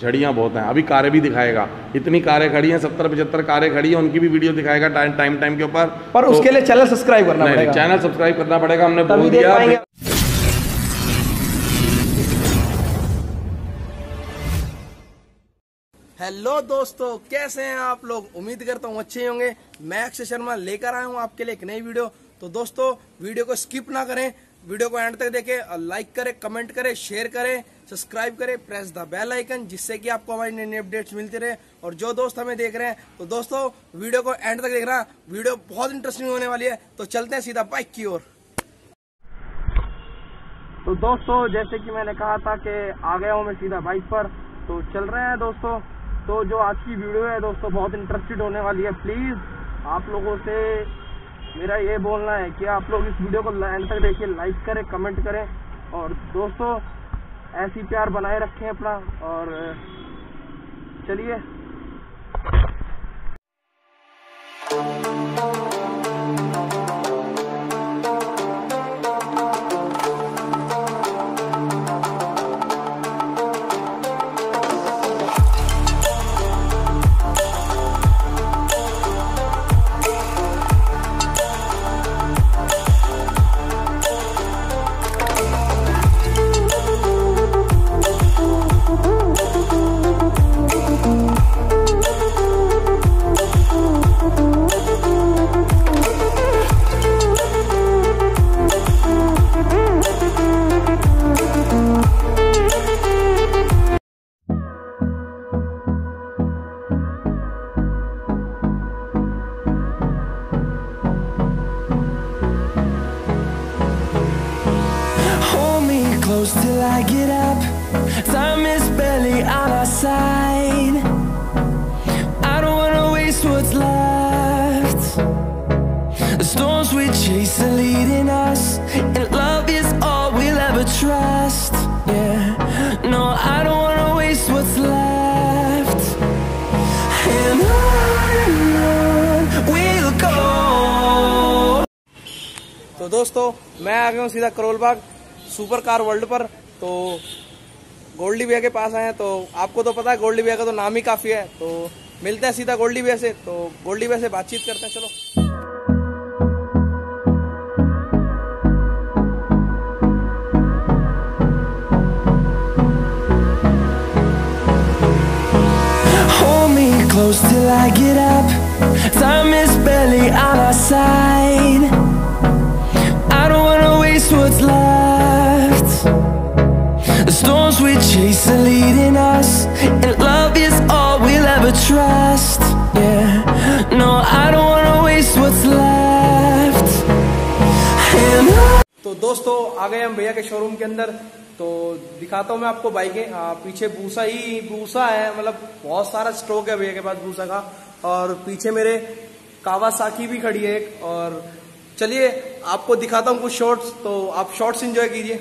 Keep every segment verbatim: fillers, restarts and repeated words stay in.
झड़ियाँ बहुत हैं। अभी कारें भी दिखाएगा, इतनी कारें खड़ी हैं, सत्तर पचहत्तर कारें खड़ी हैं, उनकी भी वीडियो दिखाएगा टाइम टाइम टाइम के ऊपर। पर तो, उसके लिए चैनल सब्सक्राइब करना पड़ेगा, चैनल सब्सक्राइब करना पड़ेगा, हमने बोल दिया। हेलो दोस्तों, कैसे हैं आप लोग? उम्मीद करता हूँ अच्छे होंगे। मैं अक्षय शर्मा लेकर आया हूँ आपके लिए एक नई वीडियो। तो दोस्तों, वीडियो को स्किप ना करें, वीडियो को एंड तक देखें और लाइक करें, कमेंट करें, शेयर करें, सब्सक्राइब करें, प्रेस द बेल आइकन, जिससे कि आपको हमारी नई नई अपडेट्स मिलती रहे। और जो दोस्त हमें देख रहे हैं, तो दोस्तों वीडियो को एंड तक देखना, वीडियो बहुत इंटरेस्टिंग होने वाली है। तो चलते हैं सीधा बाइक की ओर। तो दोस्तों, जैसे कि मैंने कहा था कि आ गया हूँ मैं सीधा बाइक पर, तो चल रहे हैं दोस्तों। तो जो आज की वीडियो है दोस्तों, बहुत इंटरेस्टेड होने वाली है। प्लीज़ आप लोगों से मेरा ये बोलना है कि आप लोग इस वीडियो को एंड तक देखिए, लाइक करें, कमेंट करें और दोस्तों ऐसी प्यार बनाए रखें अपना। और चलिए till I get up. Time is barely on our side. I don't wanna waste what's left. The storms we chase are leading us, and love is all we'll ever trust. Yeah, no, I don't wanna waste what's left. And on and on we'll go. तो दोस्तों, मैं आ गया हूँ सीधा Karol Bagh super car world पर। तो गोल्डी भैया के पास आए हैं। तो आपको तो पता है, गोल्डी भैया का तो नाम ही काफी है। तो मिलते हैं सीधा गोल्डी भैया से। तो गोल्डी भैया से बातचीत करते हैं, चलो। Hold me close till I get up. Time is barely on our side. I don't wanna waste what's left. The storms we chase are leading us, and love is all we'll ever trust. Yeah, no, I don't wanna waste what's left. And on... तो दोस्तों, आ गए हम भैया के showroom के अंदर। तो दिखाता हूँ मैं आपको बाइकें। पीछे भूसा ही भूसा है, मतलब बहुत सारा स्टॉक है भैया के पास भूसा का। और पीछे मेरे कावासाकी भी खड़ी है एक। और चलिए आपको दिखाता हूँ कुछ शॉट्स, तो आप शॉट्स एंजॉय कीजिए।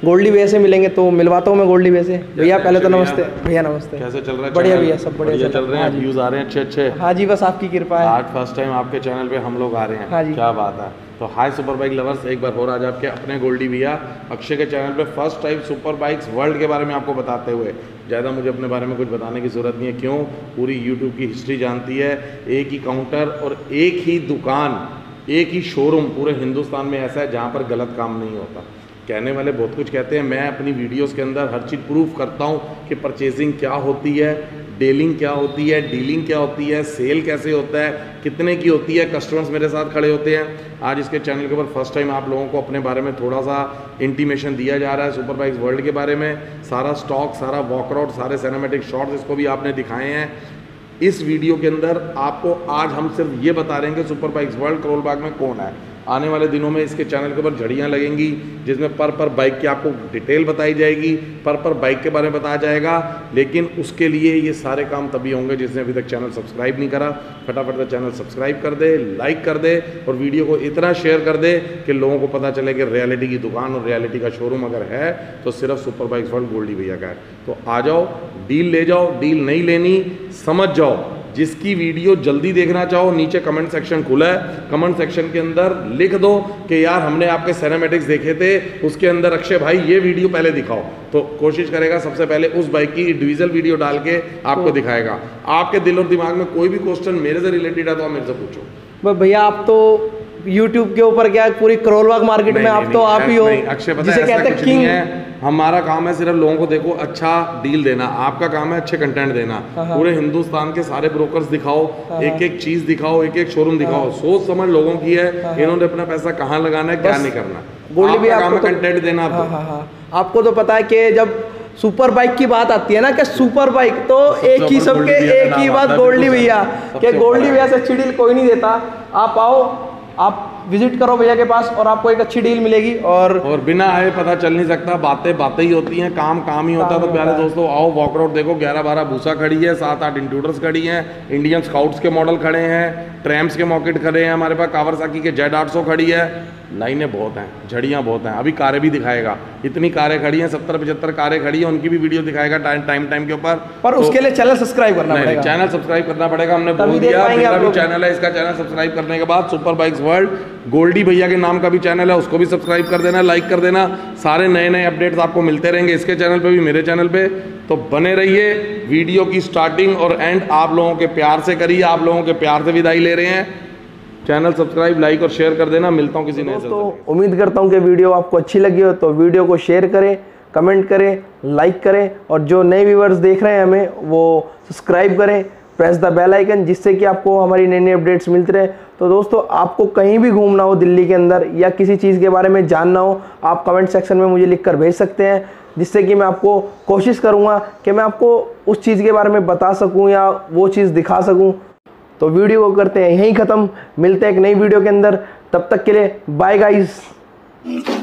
गोल्डी भैया से मिलेंगे, तो मिलवाता हूँ मैं गोल्डी भैया से। भैया पहले तो नमस्ते। भैया नमस्ते, कैसे चल रहा है? बढ़िया भैया, सब बढ़िया चल रहे हैं, व्यूज आ रहे हैं अच्छे अच्छे? हाँ जी, बस आपकी कृपा है। आज फर्स्ट टाइम आपके चैनल पे हम लोग आ रहे हैं। हाँ जी, क्या बात है। तो हाय सुपर बाइक लवर्स, एक बार और आज आपके अपने गोल्डी भैया अक्षय के चैनल पे first time super bikes world के बारे में आपको बताते हुए। ज़्यादा मुझे अपने बारे में कुछ बताने की ज़रूरत नहीं है, क्यों? पूरी यूट्यूब की हिस्ट्री जानती है। एक ही काउंटर और एक ही दुकान, एक ही शोरूम पूरे हिंदुस्तान में ऐसा है जहाँ पर गलत काम नहीं होता। कहने वाले बहुत कुछ कहते हैं, मैं अपनी वीडियोस के अंदर हर चीज़ प्रूफ करता हूँ कि परचेजिंग क्या होती है, डीलिंग क्या होती है, डीलिंग क्या होती है, सेल कैसे होता है, कितने की होती है, कस्टमर्स मेरे साथ खड़े होते हैं। आज इसके चैनल के ऊपर फर्स्ट टाइम आप लोगों को अपने बारे में थोड़ा सा इंटीमेशन दिया जा रहा है, सुपर बाइक्स वर्ल्ड के बारे में। सारा स्टॉक, सारा वॉकआउट, सारे सिनेमैटिक शॉट्स इसको भी आपने दिखाए हैं। इस वीडियो के अंदर आपको आज हम सिर्फ ये बता रहे हैं कि super bikes world Karol Bagh में कौन है। आने वाले दिनों में इसके चैनल के ऊपर झड़ियाँ लगेंगी जिसमें पर पर बाइक की आपको डिटेल बताई जाएगी, पर पर बाइक के बारे में बताया जाएगा। लेकिन उसके लिए ये सारे काम तभी होंगे जिसने अभी तक चैनल सब्सक्राइब नहीं करा, फटाफट से चैनल सब्सक्राइब कर दे, लाइक कर दे और वीडियो को इतना शेयर कर दे कि लोगों को पता चले कि रियलिटी की दुकान और रियलिटी का शोरूम अगर है तो सिर्फ सुपर बाइक्स वर्ल्ड गोल्डी भैया का है। तो आ जाओ, डील ले जाओ, डील नहीं लेनी समझ जाओ। जिसकी वीडियो जल्दी देखना चाहो नीचे कमेंट सेक्शन खुला है, कमेंट सेक्शन के अंदर लिख दो कि यार हमने आपके सिनेमैटिक्स देखे थे, उसके अंदर अक्षय भाई ये वीडियो पहले दिखाओ। तो कोशिश करेगा सबसे पहले उस बाइक की इंडिविजुअल वीडियो डाल के आपको दिखाएगा। आपके दिल और दिमाग में कोई भी क्वेश्चन मेरे से रिलेटेड है तो आप मेरे से पूछो। भैया आप तो यूट्यूब के ऊपर क्या पूरी करोल बाग मार्केट में आप तो आप ही हो, अक्षय पता है ऐसा कुछ नहीं है। हमारा काम है सिर्फ लोगों को देखो अच्छा डील देना, आपका काम है अच्छे कंटेंट देना। पूरे हिंदुस्तान के सारे ब्रोकर्स दिखाओ, एक एक चीज दिखाओ, एक एक शोरूम दिखाओ। सोच समझ लोगों की है, इन्होंने अपना पैसा कहाँ लगाना है, क्या नहीं करना। गोल्डी भी काम है तो, कंटेंट देना। हाँ, हाँ, हाँ, आपको तो पता है कि जब सुपर बाइक की बात आती है ना कि सुपर बाइक तो एक ही सबके एक ही बात गोल्डी भैया के गोल्डी भैया से अच्छी डील कोई नहीं देता। आप आओ, आप विजिट करो भैया के पास और आपको एक अच्छी डील मिलेगी। और और बिना आए पता चल नहीं सकता, बातें बातें ही होती हैं, काम काम ही होता है। तो प्यारे दोस्तों आओ, वॉकआउट देखो, ग्यारह बारह भूसा खड़ी है, सात आठ इंट्रूडर्स खड़ी हैं, इंडियन स्काउट्स के मॉडल खड़े हैं, ट्रैम्प्स के मॉकेट खड़े हैं, हमारे पास कावासाकी के जेड आठ सौ खड़ी है। लाइनें बहुत हैं, झड़ियाँ बहुत हैं। अभी कारें भी दिखाएगा, इतनी कारें खड़ी हैं, सत्तर पचहत्तर कारें खड़ी हैं, उनकी भी वीडियो दिखाएगा टाइम टाइम टाइम के ऊपर। पर तो, उसके लिए चैनल सब्सक्राइब करना पड़ेगा। चैनल सब्सक्राइब करना पड़ेगा, हमने बोल दिया। मेरा भी चैनल है, इसका चैनल सब्सक्राइब करने के बाद सुपर बाइक्स वर्ल्ड गोल्डी भैया के नाम का भी चैनल है, उसको भी सब्सक्राइब कर देना, लाइक कर देना। सारे नए नए अपडेट्स आपको मिलते रहेंगे इसके चैनल पे भी, मेरे चैनल पे। तो बने रहिए, वीडियो की स्टार्टिंग और एंड आप लोगों के प्यार से करिए, आप लोगों के प्यार से विदाई ले रहे हैं। चैनल सब्सक्राइब, लाइक और शेयर कर देना। मिलता हूँ किसी नए दोस्तों, उम्मीद करता हूँ कि वीडियो आपको अच्छी लगी हो तो वीडियो को शेयर करें, कमेंट करें, लाइक करें और जो नए व्यूअर्स देख रहे हैं हमें वो सब्सक्राइब करें, प्रेस द बेल आइकन, जिससे कि आपको हमारी नई नई अपडेट्स मिलते रहे। तो दोस्तों, आपको कहीं भी घूमना हो दिल्ली के अंदर या किसी चीज़ के बारे में जानना हो, आप कमेंट सेक्शन में मुझे लिख कर भेज सकते हैं, जिससे कि मैं आपको कोशिश करूँगा कि मैं आपको उस चीज़ के बारे में बता सकूँ या वो चीज़ दिखा सकूँ। तो वीडियो को करते हैं यहीं ख़त्म, मिलते हैं एक नई वीडियो के अंदर। तब तक के लिए बाय गाइस।